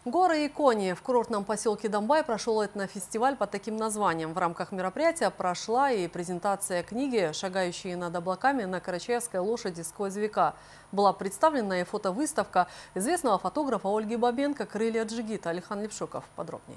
Горы и кони. В курортном поселке Домбай прошел этнофестиваль под таким названием. В рамках мероприятия прошла и презентация книги «Шагающие над облаками на карачаевской лошади сквозь века». Была представлена и фотовыставка известного фотографа Ольги Бабенко «Крылья Джигита». Алихан Лепшуков подробнее.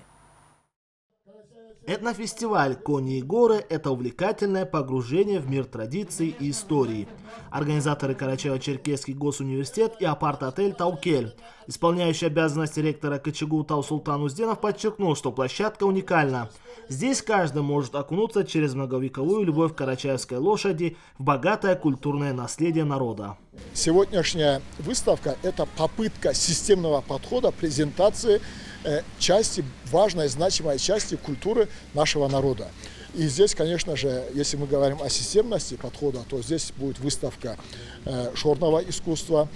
Этнофестиваль «Кони и горы» – это увлекательное погружение в мир традиций и истории. Организаторы Карачаево-Черкесский госуниверситет и апарт-отель «Таукель». Исполняющий обязанности ректора КЧГУ Таусултан Узденов подчеркнул, что площадка уникальна. Здесь каждый может окунуться через многовековую любовь к карачаевской лошади в богатое культурное наследие народа. Сегодняшняя выставка – это попытка системного подхода презентации части, важной, значимой части культуры нашего народа. И здесь, конечно же, если мы говорим о системности подхода, то здесь будет выставка шорного искусства,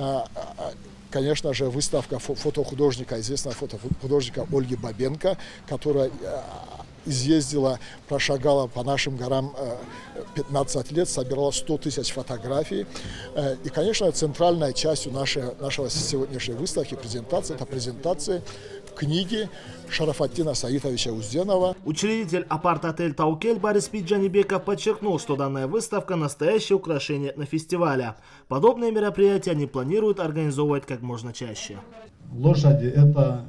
конечно же, выставка фотохудожника, известного фотохудожника Ольги Бабенко, которая изъездила, прошагала по нашим горам 15 лет, собирала 100 тысяч фотографий. И, конечно, центральной частью нашего сегодняшней выставки, презентации, это презентация книги Шарафаттина Саитовича Узденова. Учредитель апарт-отель «Таукель» Борис Пиджанибеков подчеркнул, что данная выставка – настоящее украшение на фестивале. Подобные мероприятия они планируют организовывать как можно чаще. Лошади – это,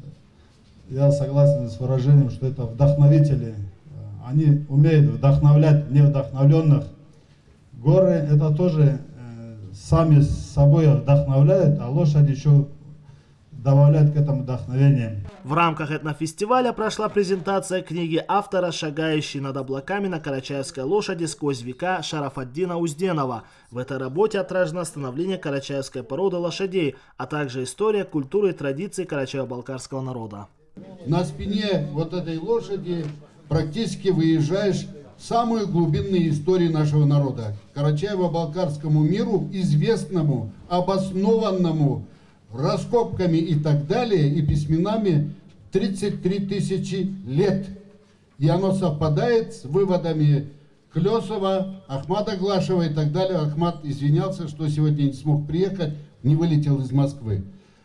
я согласен с выражением, что это вдохновители. Они умеют вдохновлять невдохновленных. Горы – это тоже сами собой вдохновляют, а лошади еще добавляют к этому вдохновение. В рамках этнофестиваля прошла презентация книги автора «Шагающий над облаками на карачаевской лошади сквозь века» Шарафаттина Узденова. В этой работе отражено становление карачаевской породы лошадей, а также история, культуры и традиции карачаево-балкарского народа. На спине вот этой лошади практически выезжаешь в самую глубинную историю нашего народа. Карачаево-балкарскому миру, известному, обоснованному раскопками и так далее, и письменами 33 тысячи лет. И оно совпадает с выводами Клёсова, Ахмата Глашева и так далее. Ахмат извинялся, что сегодня не смог приехать, не вылетел из Москвы.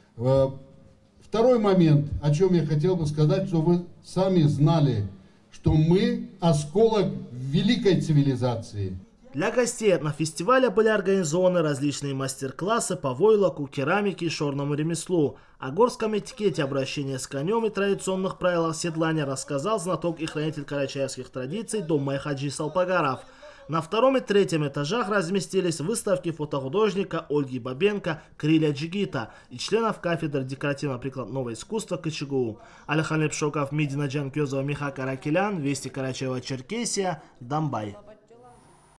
Второй момент, о чем я хотел бы сказать, что вы сами знали, что мы осколок великой цивилизации. Для гостей этнофестиваля были организованы различные мастер-классы по войлоку, керамике и шорному ремеслу. О горском этикете обращения с конем и традиционных правилах седлания рассказал знаток и хранитель карачаевских традиций Домбай Хаджи Салпагаров. На втором и третьем этажах разместились выставки фотохудожника Ольги Бабенко «Крылья Джигита» и членов кафедры декоративно-прикладного искусства КЧГУ. Алихан Лепшуков, Медина Джанкёзова, Миха Каракелян, Вести Карачаево-Черкесия, Домбай.